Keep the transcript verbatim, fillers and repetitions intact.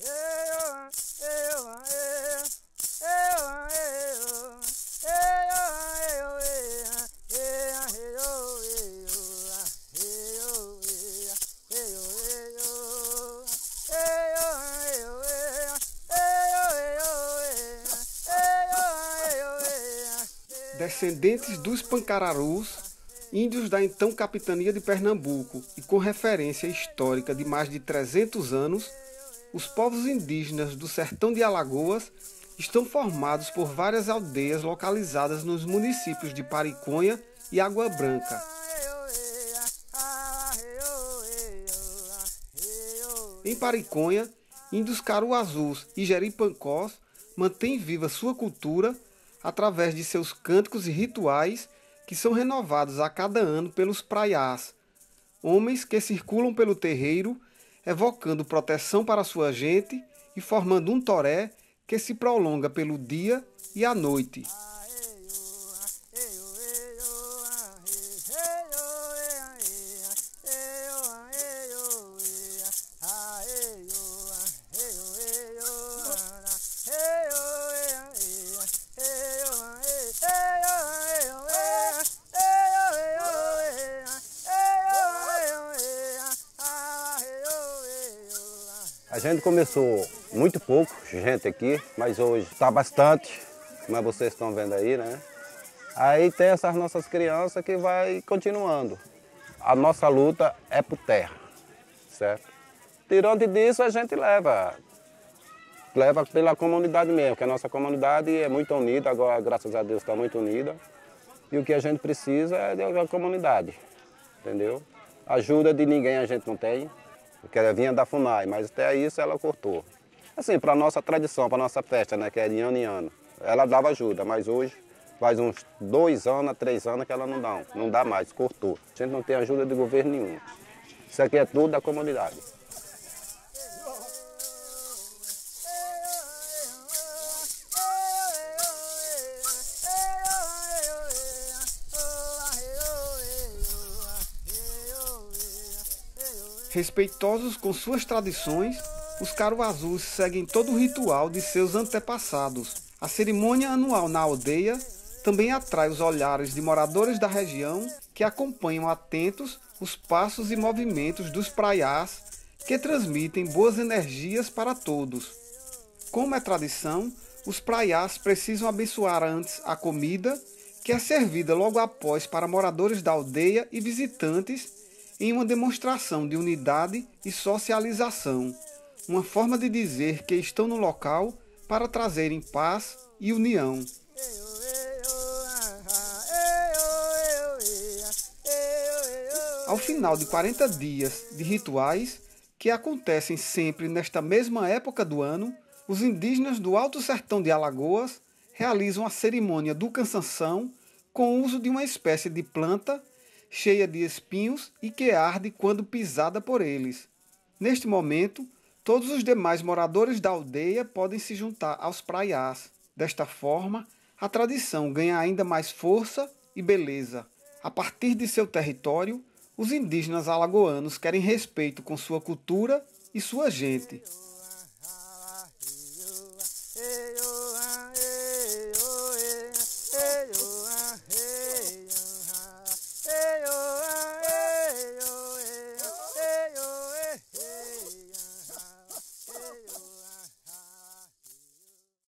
Descendentes dos Pancararus, índios da então capitania de Pernambuco e com referência histórica de mais de trezentos anos, os povos indígenas do sertão de Alagoas estão formados por várias aldeias localizadas nos municípios de Pariconha e Água Branca. Em Pariconha, índios Caruazus e Jeripancós mantêm viva sua cultura através de seus cânticos e rituais que são renovados a cada ano pelos praiás, homens que circulam pelo terreiro, evocando proteção para sua gente e formando um toré que se prolonga pelo dia e a noite. A gente começou muito pouco, gente aqui, mas hoje está bastante, como vocês estão vendo aí, né? Aí tem essas nossas crianças que vai continuando. A nossa luta é por terra, certo? Tirando disso, a gente leva, leva pela comunidade mesmo, que a nossa comunidade é muito unida, agora, graças a Deus, está muito unida. E o que a gente precisa é da comunidade, entendeu? Ajuda de ninguém a gente não tem. Que ela vinha da FUNAI, mas até isso ela cortou. Assim, para a nossa tradição, para a nossa festa, né, que é de ano em ano, ela dava ajuda, mas hoje faz uns dois anos, três anos que ela não dá, não dá mais, cortou. A gente não tem ajuda de governo nenhum. Isso aqui é tudo da comunidade. Respeitosos com suas tradições, os Caruazus seguem todo o ritual de seus antepassados. A cerimônia anual na aldeia também atrai os olhares de moradores da região que acompanham atentos os passos e movimentos dos praiás que transmitem boas energias para todos. Como é tradição, os praiás precisam abençoar antes a comida, que é servida logo após para moradores da aldeia e visitantes, em uma demonstração de unidade e socialização, uma forma de dizer que estão no local para trazerem paz e união. Ao final de quarenta dias de rituais, que acontecem sempre nesta mesma época do ano, os indígenas do Alto Sertão de Alagoas realizam a cerimônia do cansanção com o uso de uma espécie de planta cheia de espinhos e que arde quando pisada por eles. Neste momento, todos os demais moradores da aldeia podem se juntar aos praiás. Desta forma, a tradição ganha ainda mais força e beleza. A partir de seu território, os indígenas alagoanos querem respeito com sua cultura e sua gente.